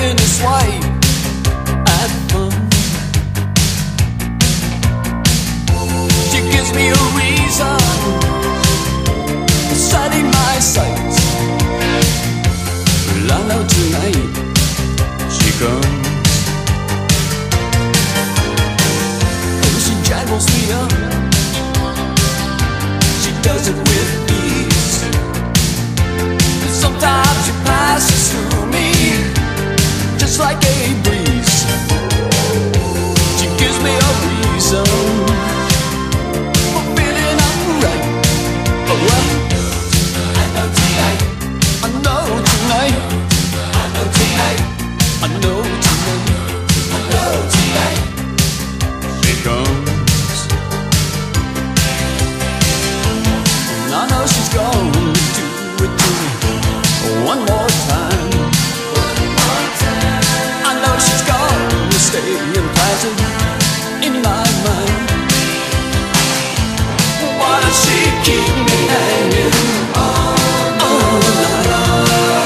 taking a swipe at fun. She gives me a reason for setting my sights. Well, I know tonight she comes. Oh, she jangles me up. She does it with ease. Sometimes she passes through me just like a breeze. She gives me a reason for feeling alright. Oh well, I know tonight, I know tonight, I know tonight, I know tonight, I know tonight she comes. And I know she's gonna do it to me one more time. One more time. I know she's gonna stay implanted in my mind. Why does she keep me hanging all night?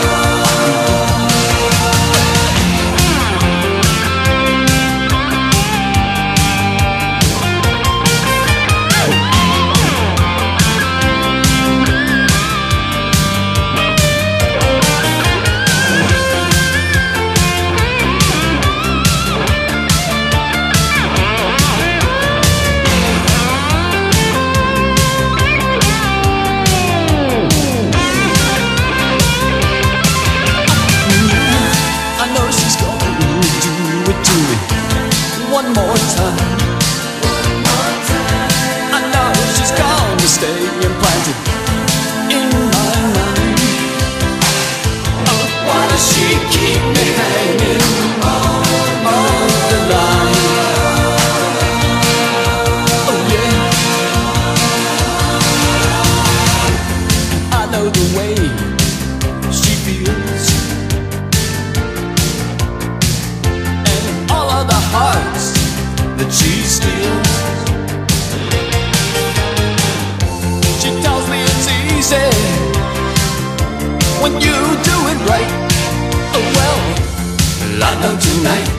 One more time. One more time. I know she's gonna stay implanted in my mind. Oh, why does she keep me hanging on the line? Oh yeah. I know the way she feels, and all of the hearts that she steals. She tells me it's easy when you do it right. Oh well, I know tonight